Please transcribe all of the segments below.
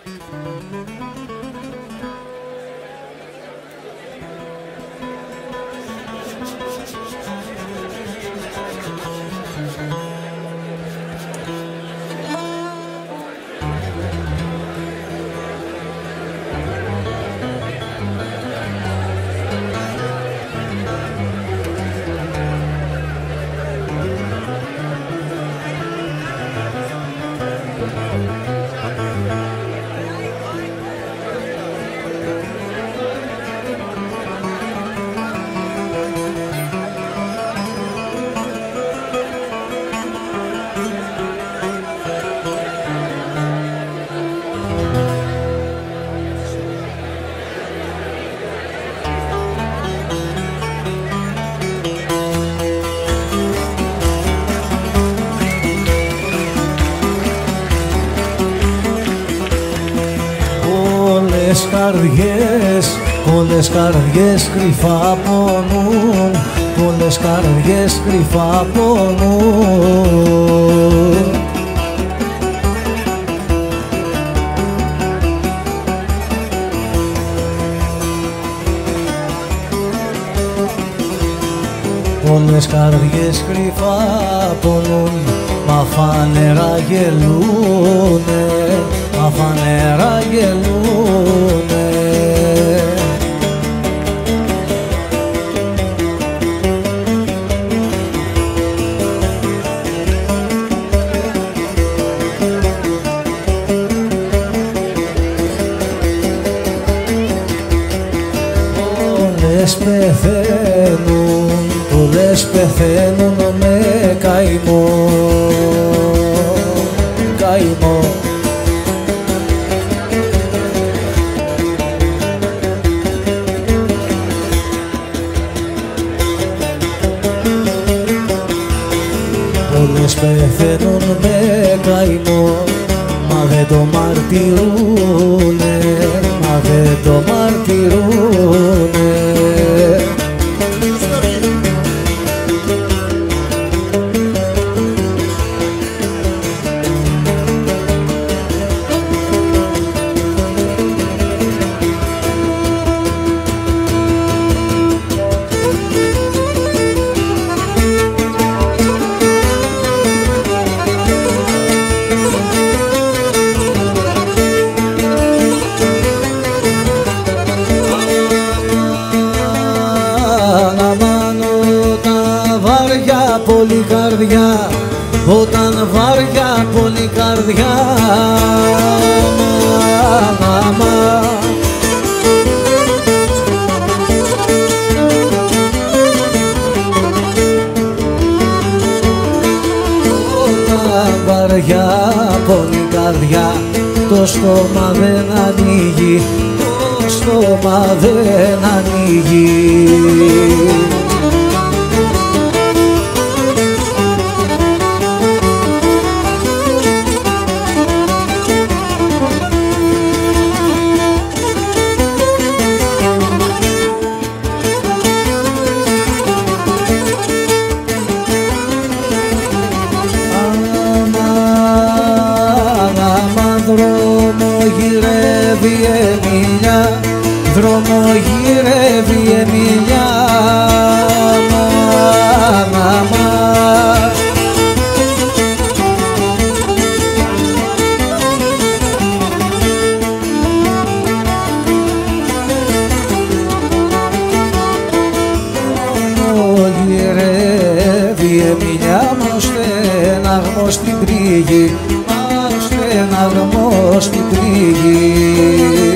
Πολλές καρδιές κρυφά πονούν, πολλές καρδιές κρυφά πονούν. Πολλές καρδιές κρυφά πονούν, μα φανερά γελούνε, μα φανερά γελούνε. Πολλές πεθαίνουν, πολλές πεθαίνουν με καημό, καημό. Πολλές πεθαίνουν με καημό, μα δεν το μαρτυρούνε, μα δεν το μαρτυρούνε. Πολύ καρδιά, όταν βάρια πολύ καρδιά, μάμα. Όταν βαριά πολύ καρδιά, το στόμα δεν ανοίγει, το στόμα δεν ανοίγει. Δρόμο γυρεύει η Εμιλιά, μάμα. Δρόμο γυρεύει η Εμιλιά, μα στεναγμό στην πρίγη, μα στεναγμό στην πρίγη.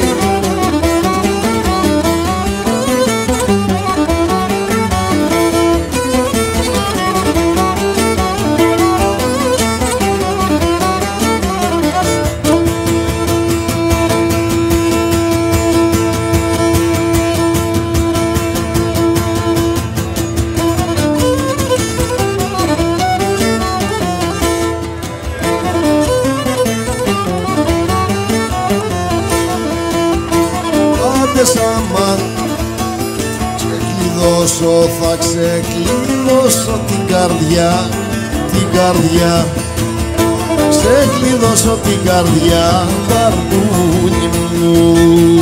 Θα ξεκλειδώσω την καρδιά, την καρδιά. σε κλειδώσω την καρδιά, μπαρπούνι μου.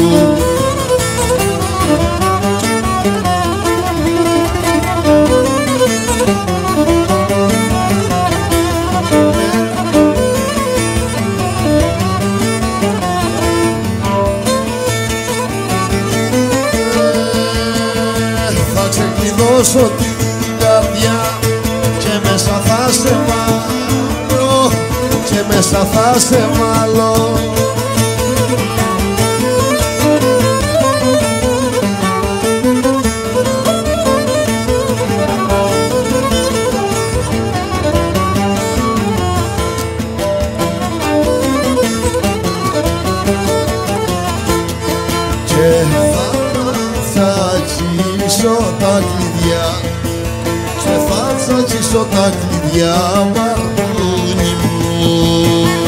Θα ξεκλειδώσω την καρδιά και μέσα θα σε βάλω, και μέσα θα σε βάλω. Και θα τσίσω τα κλειδιά, και θα τσίσω τα κλειδιά, μπαρπούνι μου.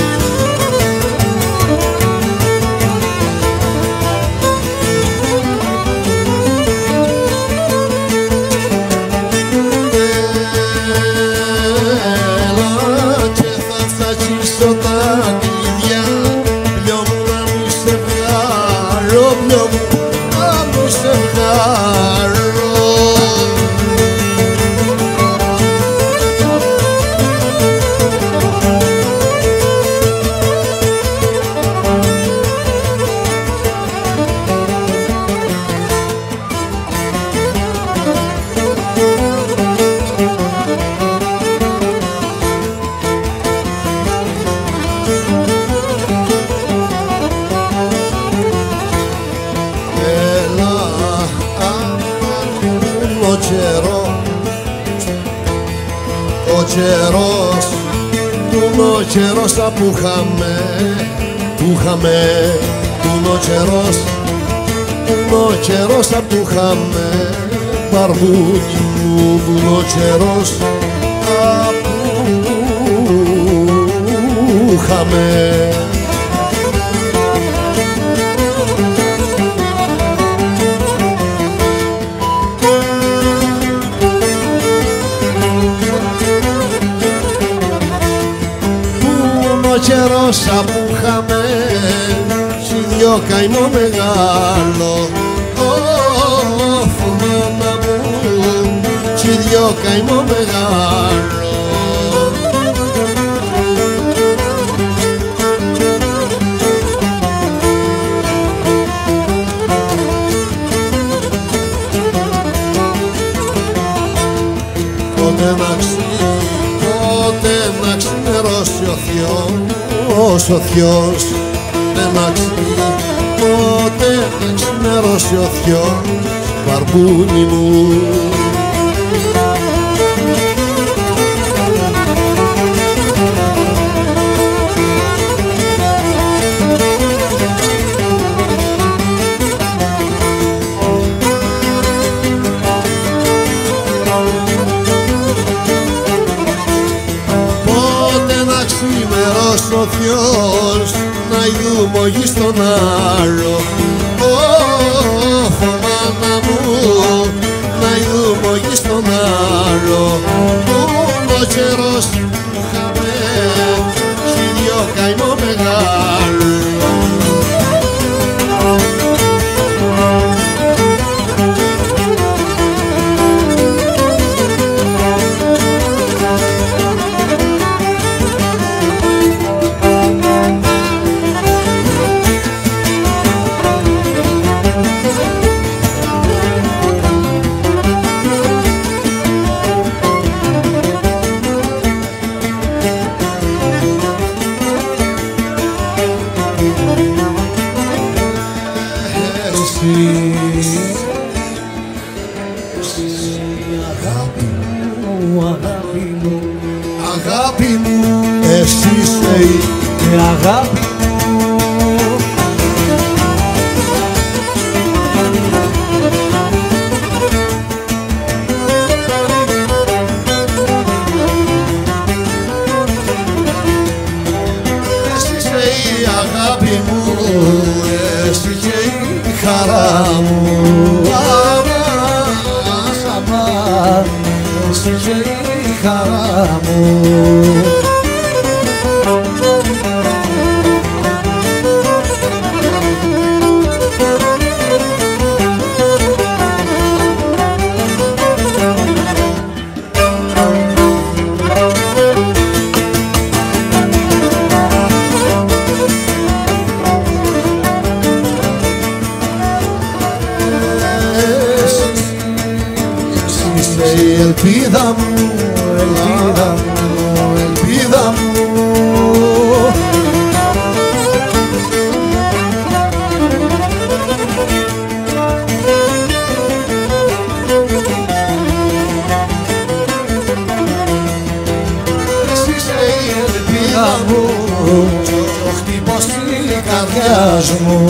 Έλα και θα τσίσω τα κλειδιά, πλιό μου να μου σε βγάλω, πλιό μου να μου σε βγάλω. Ο καιρός, ο καιρός που είχαμε, ο καιρός, ο καιρός που είχαμε, μπαρπούνι μου, ο καιρός που είχαμε. Ο καιρός που είχαμε, κι δυο καημό μεγάλο, μάνα μου, κι δυο καημό μεγάλο. Πότε να ξημερώσει ο Θεός, πότε να ξημερώσει ο Θεός, μπαρπούνι μου. Ο Θεός να ειδούμε ο γης τον άλλο, μάνα μου, να ειδούμε ο γης τον άλλο. Ο καιρός που είχαμε, κι δυο καημό μεγάλο. Αγάπη μου, εσύ είσαι η αγάπη μου. Εσύ είσαι η αγάπη μου, εσύ και η χαρά μου. Εσύ και η χαρά μου. καρδιάς μου.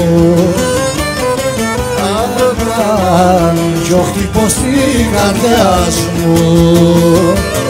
Αν κι ο χτυπός της καρδιάς μου.